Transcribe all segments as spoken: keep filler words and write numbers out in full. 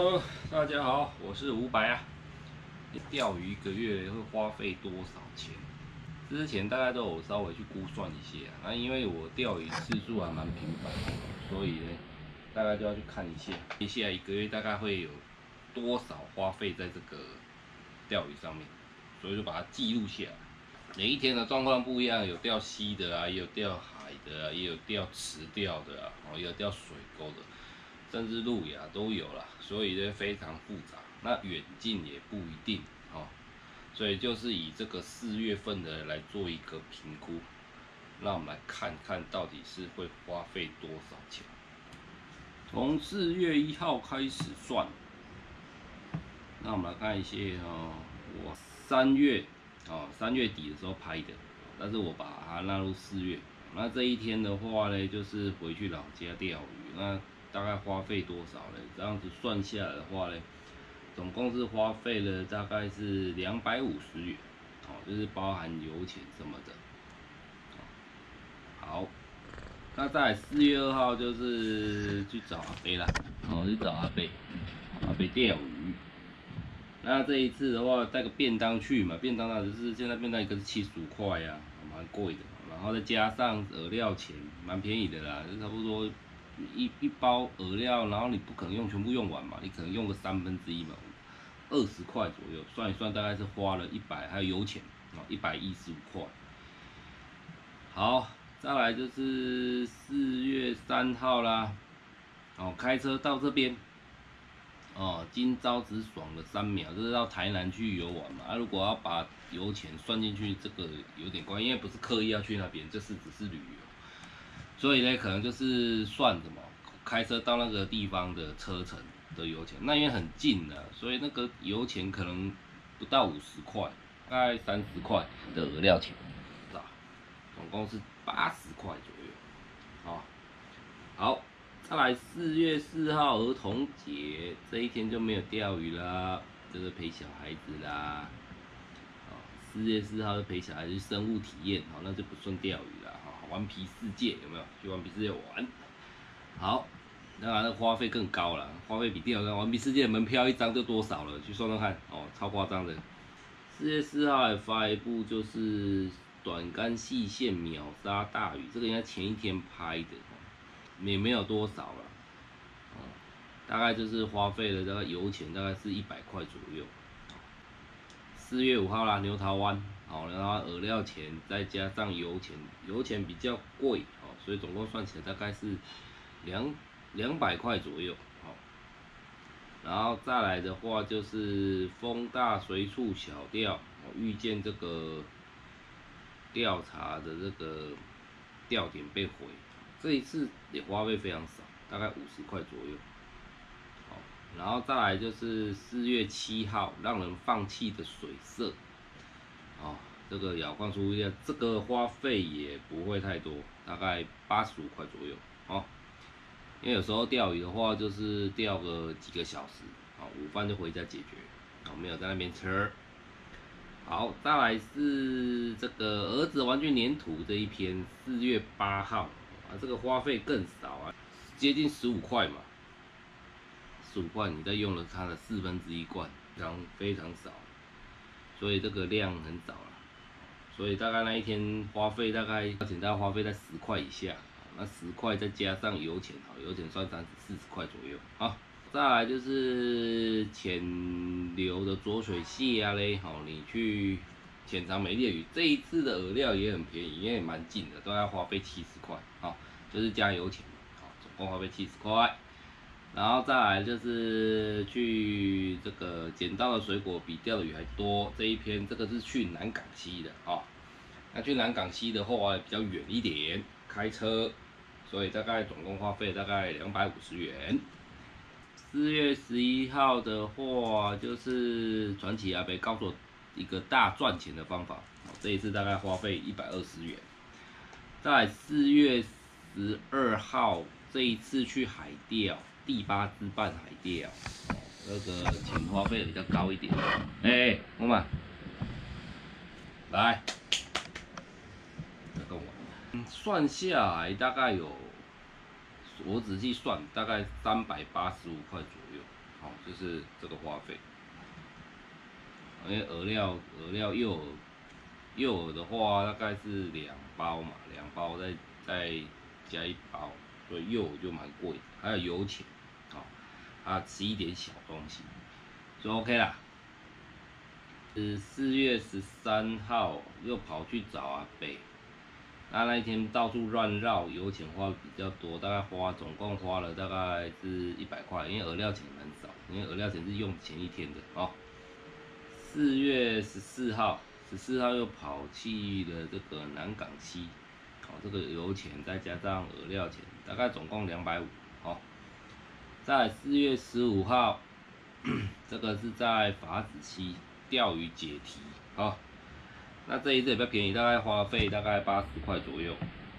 Hello， 大家好，我是伍佰啊。钓鱼一个月会花费多少钱？之前大概都有稍微去估算一些啊。那因为我钓鱼次数还蛮频繁的，所以呢，大概就要去看一下，一下一个月大概会有多少花费在这个钓鱼上面，所以就把它记录下来。每一天的状况不一样，有钓溪的啊，也有钓海的啊，也有钓池钓的啊，哦，也有钓水沟的。甚至路亚都有啦，所以呢非常复杂。那远近也不一定哦，所以就是以这个四月份的来做一个评估。让我们来看看到底是会花费多少钱。从四月一号开始算，那我们来看一些哦，我三月哦三月底的时候拍的，但是我把它纳入四月。那这一天的话呢，就是回去老家钓鱼，那大概花费多少呢？这样子算下来的话呢，总共是花费了大概是两百五十元，哦，就是包含油钱什么的。好，那在四月二号就是去找阿伯啦，哦，去找阿伯，阿伯钓鱼。那这一次的话，带个便当去嘛，便当那就是现在便当一个是七十五块呀，蛮贵的。然后再加上饵料钱，蛮便宜的啦，就差不多一一包饵料，然后你不可能用全部用完嘛，你可能用个三分之一嘛，二十块左右，算一算大概是花了一百，还有油钱啊，一百一十五块。好，再来就是四月三号啦，哦，开车到这边。哦，今朝只爽了三秒，就是到台南去游玩嘛。啊，如果要把油钱算进去，这个有点关系，因为不是刻意要去那边，就是只是旅游，所以呢，可能就是算什么开车到那个地方的车程的油钱。那因为很近的，所以那个油钱可能不到五十块，大概三十块的饵料钱，是吧？总共是八十块左右。好，好。再来四月四号儿童节这一天就没有钓鱼啦，就是陪小孩子啦。哦，四月四号就陪小孩子去生物体验，好，那就不算钓鱼啦。哈，顽皮世界有没有？去顽皮世界玩。好，当然那花费更高了，花费比钓鱼顽皮世界的门票一张就多少了？去算算看，哦，超夸张的。四月四号还发一部就是短竿细线秒杀大鱼，这个应该前一天拍的。也没有多少了，哦，大概就是花费了大概油钱大概是一百块左右。四月五号啦，牛桃湾，好，然后饵料钱再加上油钱，油钱比较贵，哦，所以总共算起来大概是两两百块左右，好，然后再来的话就是风大随处小钓，哦，遇见这个调查的这个钓点被毁。这一次也花费非常少，大概五十块左右。好，然后再来就是四月七号，让人放弃的水色。哦，这个咬矿出一下，这个花费也不会太多，大概八十五块左右。哦，因为有时候钓鱼的话，就是钓个几个小时，好，午饭就回家解决，好，没有在那边吃。好，再来是这个儿子玩具粘土这一篇，四月八号。啊，这个花费更少啊，接近十五块嘛，十五块你再用了它的四分之一罐，非常非常少，所以这个量很少了，所以大概那一天花费大概要钱大概花费在十块以下，那十块再加上油钱，好，油钱算三十四十块左右啊。再来就是浅流的浊水蟹啊嘞，好，你去浅尝美丽的鱼，这一次的饵料也很便宜，因为蛮近的，都要花费七十块，好，就是加油钱，好，总共花费七十块。然后再来就是去这个捡到的水果比钓的鱼还多，这一篇这个是去南港溪的啊，那去南港溪的话比较远一点，开车，所以大概总共花费大概两百五十元。四月十一号的话，就是传奇阿北告诉我一个大赚钱的方法，这一次大概花费一百二十元。在四月十二号这一次去海钓，第八支半海钓，那个钱花费比较高一点。哎、欸，妈妈，来，来跟我玩。算下来大概有。我仔细算，大概三百八十五块左右， 好、就是这个花费。因为饵料饵料诱饵诱饵的话大概是两包嘛，两包再再加一包，所以诱饵就蛮贵的，还有油钱，好、还有吃一点小东西，就 OK 啦。是四月十三号又跑去找阿北，那那一天到处乱绕，油钱花的比较多，大概花总共花了大概是一百块，因为饵料钱很少，因为饵料钱是用前一天的哦。四月十四号，十四号又跑去了这个南港溪，哦，这个油钱再加上饵料钱，大概总共两百五，哦。在四月十五号，这个是在法子溪钓鱼解题，哦。那这一次也比较便宜，大概花费大概八十块左右。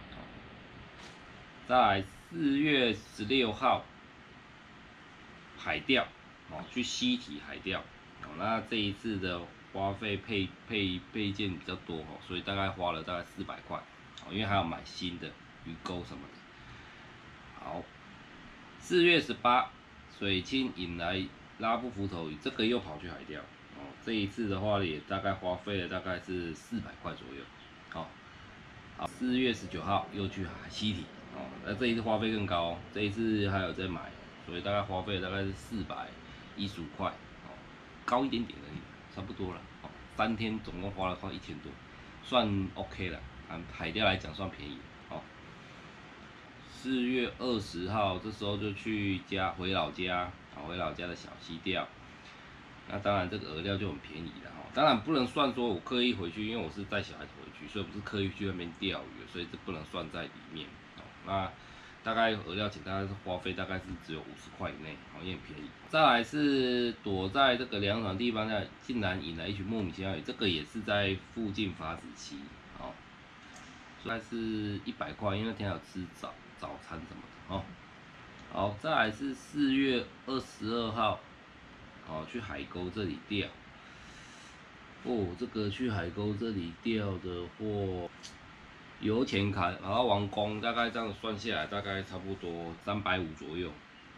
在四月十六号，海钓，哦，去西堤海钓。哦，那这一次的花费配配配件比较多哦，所以大概花了大概四百块，哦，因为还要买新的鱼钩什么的。好，四月十八，水清引来拉布浮头鱼，这个又跑去海钓，哦，这一次的话也大概花费了大概是四百块左右。好，好，四月十九号又去海西堤，哦，那这一次花费更高哦，这一次还有在买，所以大概花费大概是四百一十五块。高一点点而已，差不多了。哦，三天总共花了快一千多，算 OK 了。按海钓来讲算便宜。哦，四月二十号这时候就去家回老家，啊，回老家的小溪钓。那当然这个饵料就很便宜了。哦，当然不能算说我刻意回去，因为我是带小孩子回去，所以不是刻意去那边钓鱼，所以这不能算在里面。哦，那。大概饵料钱大概是花费大概是只有五十块以内，好，也很便宜。再来是躲在这个凉爽地方，呢竟然引来一群莫名其妙鱼，这个也是在附近法子溪，哦，大概是一百块，因为那天有吃早早餐什么的，哦。好，再来是四月二十二号，哦，去海沟这里钓。哦，这个去海沟这里钓的货。油钱卡，然后完工，大概这样算下来，大概差不多三百五左右。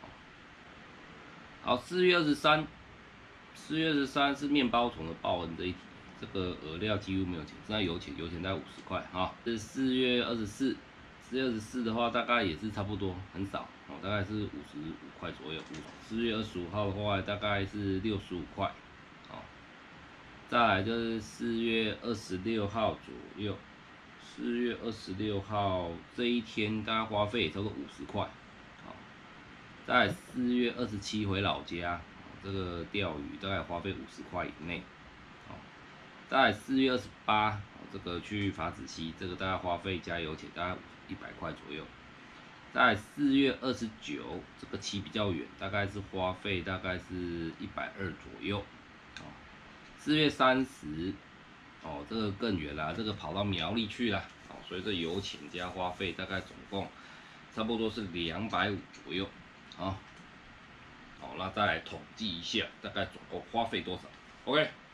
好，四月二十三，四月二十三是面包虫的报恩这一题，这个饵料几乎没有钱，剩下油钱，油钱大概五十块哈。是四月二十四，四月二十四的话，大概也是差不多，很少哦，大概是五十五块左右。四月二十五号的话，大概是六十五块。哦，再来就是四月二十六号左右。四月二十六号这一天，大概花费也差不多五十块。好，在四月二十七回老家，这个钓鱼大概花费五十块以内。好，在四月二十八，这个去法子溪，这个大概花费加油钱大概一百块左右。在四月二十九，这个期比较远，大概是花费大概是一百二左右。好，四月三十。哦，这个更远啦，这个跑到苗栗去啦，哦，所以这油钱加花费大概总共差不多是两百五左右，啊，好，那再来统计一下，大概总共花费多少 ？OK。